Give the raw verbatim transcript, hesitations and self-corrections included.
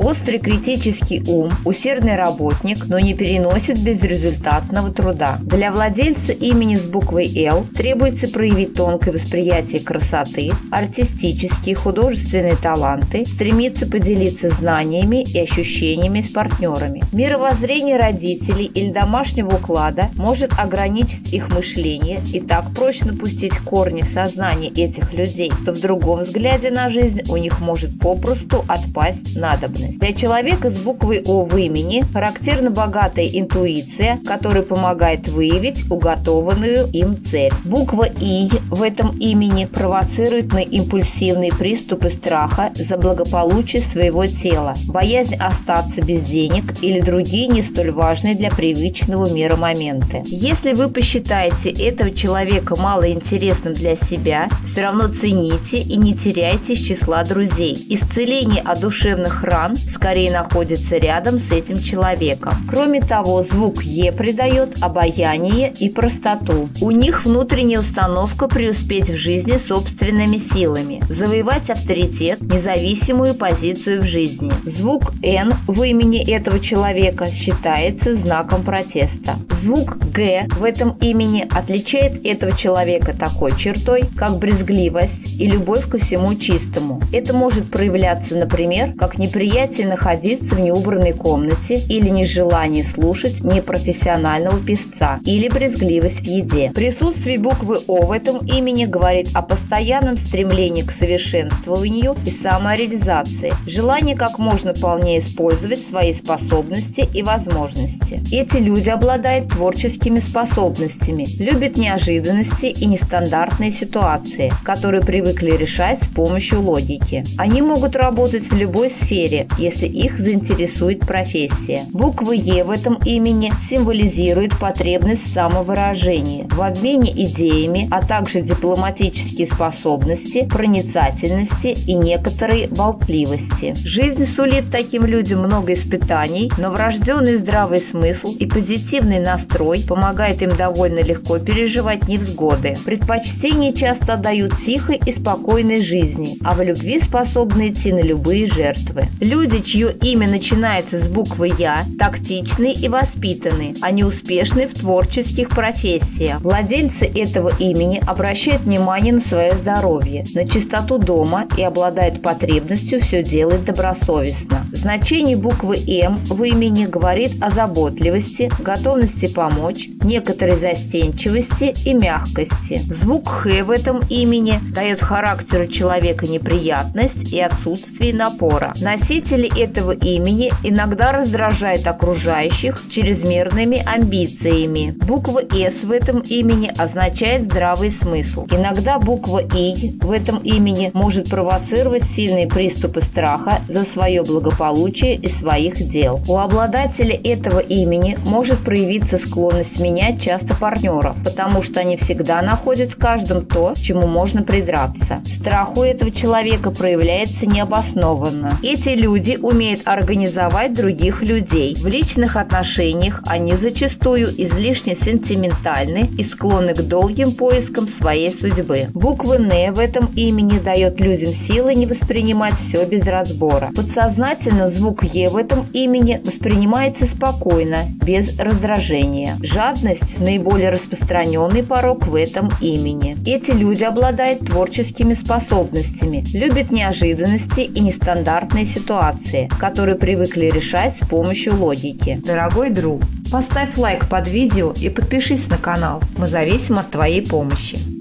Острый критический ум, усердный работник, но не переносит безрезультатного труда. Для владельца имени с буквой «Л» требуется проявить тонкое восприятие красоты, артистические, художественные таланты, стремиться поделиться знаниями и ощущениями с партнерами. Мировоззрение родителей или домашнего уклада может ограничить их мышление и так прочно пустить корни в сознание этих людей, что в другом взгляде на жизнь у них может попросту отпасть надобность. Для человека с буквой «О» в имени характерна богатая интуиция, которая помогает выявить уготованную им цель. Буква «И» в этом имени провоцирует на импульсивные приступы страха за благополучие своего тела, боязнь остаться без денег или другие не столь важные для привычного мира моменты. Если вы посчитаете этого человека малоинтересным для себя, все равно цените и не теряйте из числа друзей. Исцеление от душевных ран скорее находится рядом с этим человеком. Кроме того, звук «Е» придает обаяние и простоту. У них внутренняя установка преуспеть в жизни собственными силами, завоевать авторитет, независимую позицию в жизни. Звук «Н» в имени этого человека считается знаком протеста. Звук «Г» в этом имени отличает этого человека такой чертой, как брезгливость и любовь ко всему чистому. Это может проявляться, например, как неприятие находиться в неубранной комнате или нежелание слушать непрофессионального певца или брезгливость в еде. Присутствие буквы «О» в этом имени говорит о постоянном стремлении к совершенствованию и самореализации, желание как можно полнее использовать свои способности и возможности. Эти люди обладают творческими способностями, любят неожиданности и нестандартные ситуации, которые привыкли решать с помощью логики. Они могут работать в любой сфере, если их заинтересует профессия. Буква «Е» в этом имени символизирует потребность в самовыражении, в обмене идеями, а также дипломатические способности, проницательности и некоторой болтливости. Жизнь сулит таким людям много испытаний, но врожденный здравый смысл и позитивный настрой помогают им довольно легко переживать невзгоды. Предпочтение часто отдают тихой и спокойной жизни, а в любви способны идти на любые жертвы. Люди, чье имя начинается с буквы «Я», тактичны и воспитаны, они успешны в творческих профессиях. Владельцы этого имени обращают внимание на свое здоровье, на чистоту дома и обладают потребностью все делать добросовестно. Значение буквы «М» в имени говорит о заботливости, готовности помочь, некоторой застенчивости и мягкости. Звук «Х» в этом имени дает характеру человека неприятность и отсутствие напора. Носители этого имени иногда раздражают окружающих чрезмерными амбициями. Буква «С» в этом имени означает здравый смысл. Иногда буква «И» в этом имени может провоцировать сильные приступы страха за свое благополучие и своих дел. У обладателя этого имени может проявиться склонность менять часто партнеров, потому что они всегда находят в каждом то, к чему можно придраться. Страх у этого человека проявляется необоснованно. Эти люди умеют организовать других людей. В личных отношениях они зачастую излишне сентиментальны и склонны к долгим поискам своей судьбы. Буква «Н» в этом имени дает людям силы не воспринимать все без разбора. Подсознательно звук «Е» в этом имени воспринимается спокойно, без раздражения. Жадность – наиболее распространенный порок в этом имени. Эти люди обладают творческими способностями, любят неожиданности и нестандартные ситуации, которые привыкли решать с помощью логики. Дорогой друг, поставь лайк под видео и подпишись на канал. Мы зависим от твоей помощи.